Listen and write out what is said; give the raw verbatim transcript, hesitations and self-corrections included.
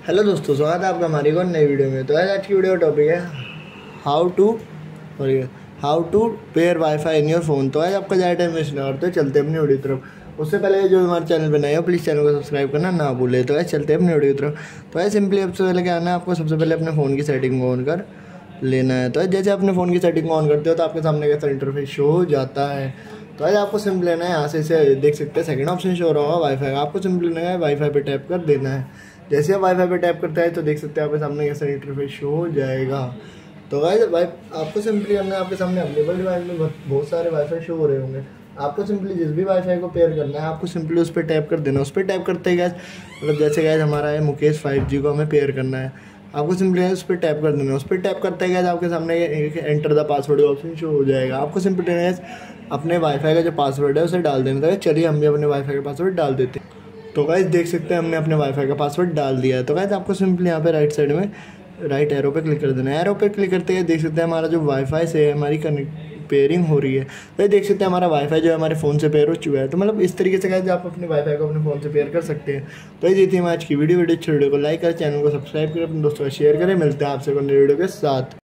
Hello दोस्तों, स्वागत है आपका हमारी एक और नई वीडियो में। तो आज आज की वीडियो का टॉपिक है हाउ टू और how to pair WiFi in your phone. तो आज आपका ज़्यादा टाइम वेस्ट ना करते चलते अपनी वीडियो की तरफ। उससे पहले जो हमारे चैनल पर नए हो प्लीज़ चैनल को सब्सक्राइब करना ना भूले। तो आज चलते हैं अपनी वीडियो की तरफ। तो आज सिंपली सबसे पहले क्या आना है, आपको सबसे पहले अपने फ़ोन की सेटिंग को ऑन कर लेना है। तो जैसे अपने फ़ोन की सेटिंग को ऑन करते हो तो आपके सामने कैसा इंटरफेस शो हो जाता है। तो आज आपको सिंपल लेना है, यहाँ से इसे देख सकते हैं सेकंड ऑप्शन शो रहा होगा वाईफाई का। आपको सिंपल लेना है वाईफाई पे टैप कर देना है। जैसे आप वाईफाई पे टैप करते हैं तो देख सकते हैं आपके सामने कैसा इंटरफेस शो हो जाएगा। तो गाइस वाई आपको सिंपली हमने आपके सामने अवेलेबल डिवाइस में बहुत सारे वाईफाई शो हो रहे होंगे। आपको सिंपली जिस भी वाईफाई को पेयर करना है आपको सिंपली उस पर टैप कर देना। उस पर टैप करते ही गैस मतलब जैसे गैस हमारा है मुकेश फाइव जी को हमें पेयर करना है, आपको सिंपली उस पर टैप कर देना। उस पर टैप करते ही गैस आपके सामने enter the password option show हो जाएगा। आपको सिंपली गैस अपने वाईफाई का जो पासवर्ड है उसे डाल देना था। चलिए हम भी अपने वाईफाई का पासवर्ड डाल देते हैं। तो गाइस देख सकते हैं हमने अपने वाईफाई का पासवर्ड डाल दिया है। तो गाइस आपको सिंपली यहाँ पे राइट साइड में राइट एरो पे क्लिक कर देना है। एरो पे क्लिक करते हैं देख सकते हैं हमारा जो वाईफाई से है हमारी कनेक्ट पेयरिंग हो रही है। तो देख सकते हैं हमारा वाईफाई जो है हमारे फ़ोन से पेयर हो चुका है। तो मतलब इस तरीके से गाइस आप अपने वाईफाई को अपने फ़ोन से पेयर कर सकते हैं। तो ये थी हमारी आज की वीडियो वीडियो अच्छी वीडियो को लाइक करें, चैनल को सब्सक्राइब करें, अपने दोस्तों को शेयर करें। मिलते हैं आपसे नई वीडियो के साथ।